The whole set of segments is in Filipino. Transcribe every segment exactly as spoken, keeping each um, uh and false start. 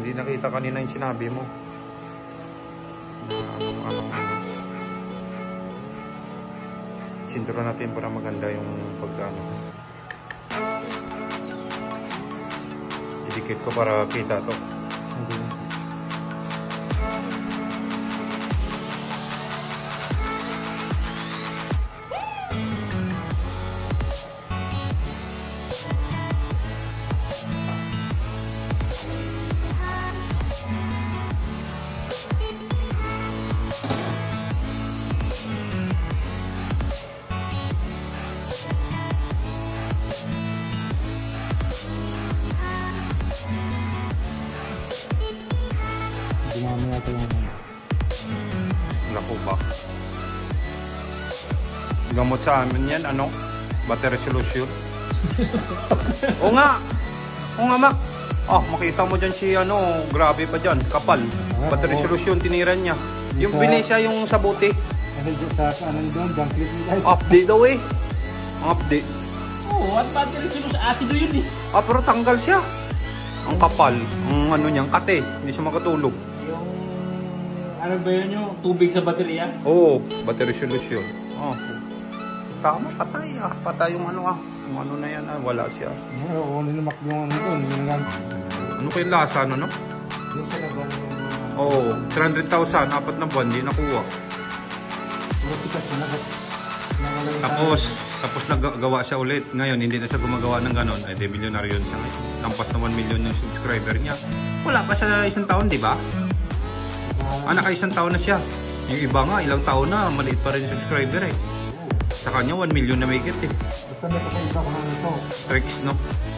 Hindi nakita kanina yung sinabi mo. Anong, anong, ano. Sintura natin para maganda yung pagkano. Didikit ko para kita to. Okay. Dumami natin yung Naku ba? Gamot sa amin yan, ano? Battery solution. O nga! O nga, Mac! Oh, makita mo dyan si ano, grabe pa dyan, kapal. Battery solution, tiniran niya. Yung binisya yung sa buti. ano sa ano doon, junk clip nila. Update daw eh. Ang update. Oo, at battery solution, acido yun eh. Ah, pero tanggal siya. Ang kapal. Ang ano niyang kate. Hindi siya makatulog. Yung, ano ba yun yung tubig sa baterya? Oo, battery solution. Oh. Tama, patay ah. Patay yung ano ah. Yung ano na yan ah. Wala siya. Oo, nilamak yung ano doon. Ano kayo lasa ano no? Yung sila ba yung... Oo, three hundred thousand. Apat na buwan, hindi nakuha. Tapos, tapos naggawa siya ulit. Ngayon, hindi na siya gumagawa ng ganon. Ay, di milyonaryo siya ngayon. Lampas na one million yung subscriber niya. Wala pa siya isang taon, di ba? Ah, naka isang taon na siya. Yung iba nga, ilang taon na, maliit pa rin yung subscriber eh. Sa kanya, one million na may get eh. Basta may kakaiba ko na ito. Tricks, no?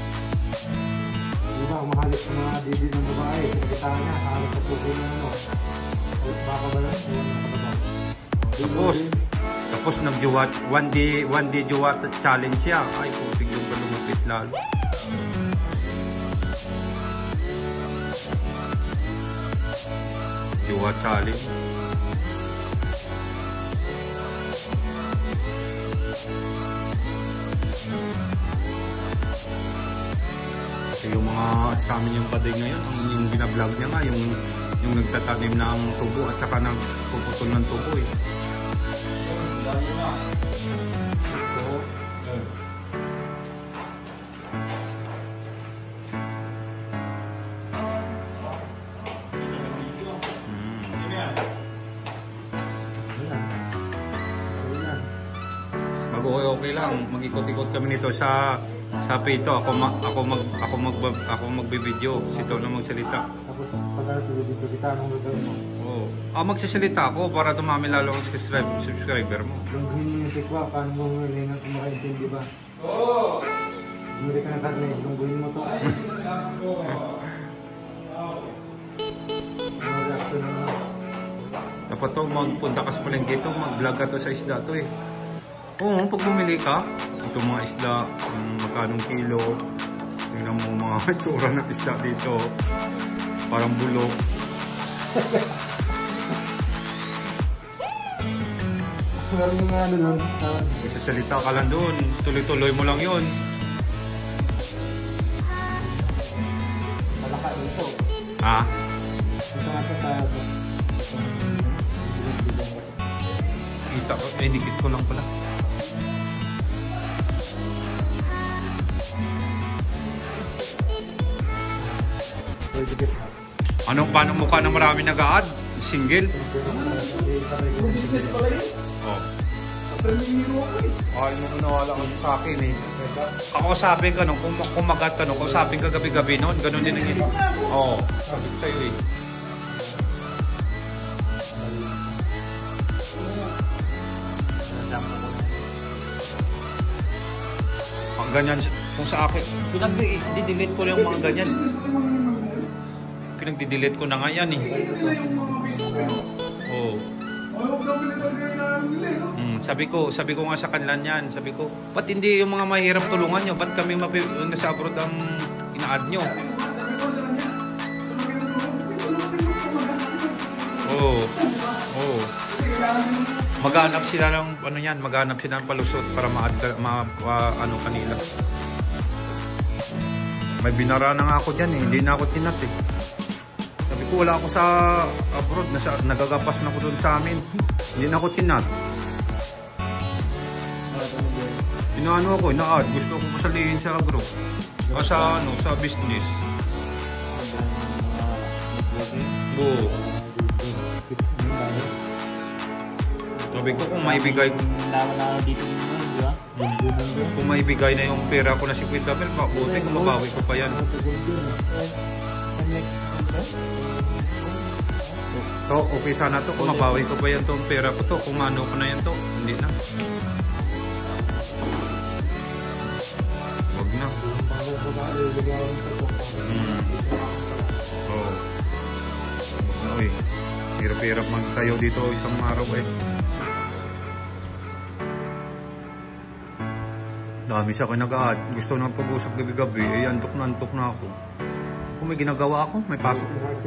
Diba, umahalit sa mga didi ng babae. Nakita niya, halos sa tubig ng ano. Baka ba lang? Tapos, tapos nag-juwat, one day, one day juwat challenge siya. Ay, putik yung pa lumapit lalo. Juwat challenge. Kasi yung mga sa amin yung paday ngayon, ang yung binablog niya nga, yung, yung nagtatanim ng tubo at saka nagpuputol ng tubo eh. Okay, okay lang. Mag-ikot-ikot kami nito sa sa Pito. Ako ma, ako mag ako mag ako magbi-video. Sito na magsalita. Tapos pag dito kita nung gagawin mo. Oo. Ah, magsasalita ako para dumami lalo ang subscribe, subscriber mo. Lungguhin mo yung tikwa, paano mo huli nang kumakaintindi ba? Oo! Huli ka ng karne, lungguhin mo to. Dapat to magpunta ka sa palengke dito, mag-vlog ka to sa isda to eh. Oo, pag bumili ka, ito mga isda, um, magkanong kilo. Tingnan mo mga tsura ng isda dito. Parang bulok. Meron yung ano doon. Magsasalita ka lang doon. Tuloy-tuloy mo lang yun. Malaka dito. Ha? Ito nga ito sa... Kita ko. Eh, dikit ko lang pala. Anong paano mukha na marami nag-a-add? Single? Business pala yun. Oh. Premium ako eh. Ay, nung nawala ka sa akin eh. Kakausapin ka nung, kung kumagat ka nung, kausapin ka gabi-gabi noon, ganun din ang ginawa. Oo, sabi ko sa'yo eh. Ang ganyan, kung sa akin, pinag-delete ko lang yung mga ganyan. Pinag-delete ko na nga yan eh. Oo. Hmm, sabi ko, sabi ko nga sa kanila niyan, sabi ko, ba't hindi yung mga mahirap tulungan nyo? Ba't kami mapi nasa abroad ang ina-add nyo? Oo. Oo. Maghanap sila ng ano yan, maghanap sila ng palusot para ma-add ma, ma ano kanila. May binara na nga ako diyan eh, hindi na ako tinat eh. ko wala ako sa abroad, nasa, nagagapas na ako doon sa amin. Hindi na ako chinat. Inaano ako, ina-add. Gusto ko pasalihin sa group. O sa ano, sa business. Oo. Sabi ko kung maibigay ko. Laman na dito di ba? Kung maibigay na yung pera ko na si Quinta Bell, mabuti kung mabawi ko pa yan. So, okay sana to. Kung mabawi ko pa yan itong pera ko to. Kung ano ko na yan to. Hindi na. Huwag na. Hmm. Oo. Oh. Uy. Hirap-hirap magtayo dito isang araw eh. Dami sa akin nag-aad. Gusto nang pag-usap gabi-gabi. Eh, antok na antok na ako. Kung may ginagawa ako, may pasok.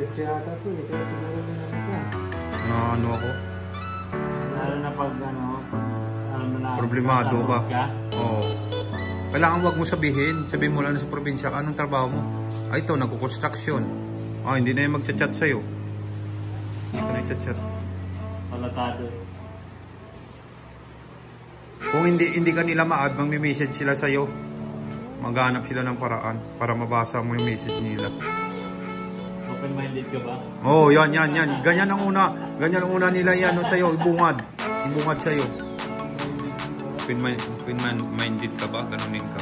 Na ano ako? Lalo na pag ano, alam mo na. Problemado ka. ka? Oo. Kailangan wag mo sabihin. Sabihin mo lang sa probinsya ka. Anong trabaho mo? Ay, ito, nagko-construction. Ah, hindi na yung magchat-chat sa'yo. Hindi na yung chat-chat. Palatado. Kung hindi hindi ka nila ma-add, magme-message sila sa'yo. Maghanap sila ng paraan para mabasa mo yung message nila. Open-minded ka ba? Oh, yan, yan, yan. Ganyan ang una. Ganyan ang una nila yan sa'yo. Ibungad. Ibungad sa'yo. Open-minded ka ba? Ganunin ka.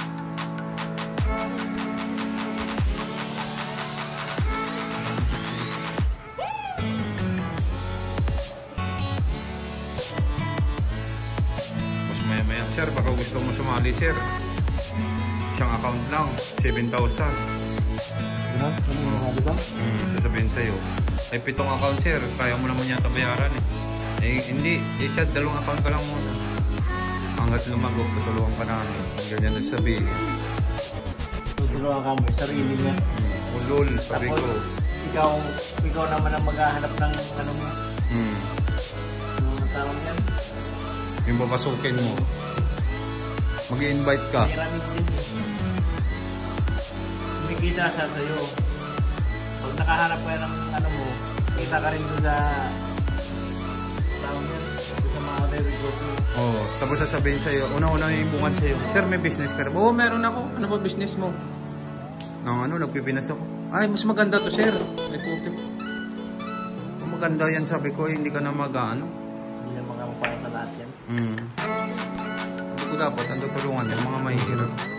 Maya-maya, sir, baka gusto mo sumali, sir. Isang account lang, seven thousand. Ano? Ano yung sabi ba? Hmm, sasabihin sa'yo. Ay, pitong account, sir. Kaya mo naman yata bayaran eh. Eh, hindi. Eh, siya, dalawang account ka lang muna. Hanggat lumago, tutulungan ka namin. Ganyan na sabihin. Tutulungan ka mo, sarili niya. Ulol, sabi ko. Ikaw, ikaw naman ang maghahanap ng ano mo. Hmm. Ano tawag yan? Yung papasukin mo. Mag-i-invite ka. Maraming din. Kumikita siya sa'yo. Pag nakahanap ka ng ano mo, kita ka rin doon sa tawag yan, sa mga re-regoto. Oo. Tapos sasabihin sa'yo, una-una yung bungad sa'yo. Sir, may business ka rin. Oo, meron ako. Ano ba business mo? Nang ano, nagpipinas ako. Ay, mas maganda to, sir. Ay, puti. Kung maganda yan, sabi ko, hindi ka na mag-ano. Hindi na mga mapaya sa lahat yan. Hmm. Hindi ko dapat, ang tutulungan yung mga mahihirap.